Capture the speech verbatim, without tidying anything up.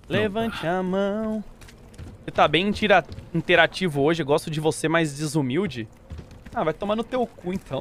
Levante a mão. Você tá bem intera- interativo hoje, eu gosto de você mais desumilde. Ah, vai tomar no teu cu, então.